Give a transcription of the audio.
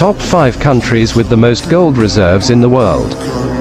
Top 5 countries with the most gold reserves in the world.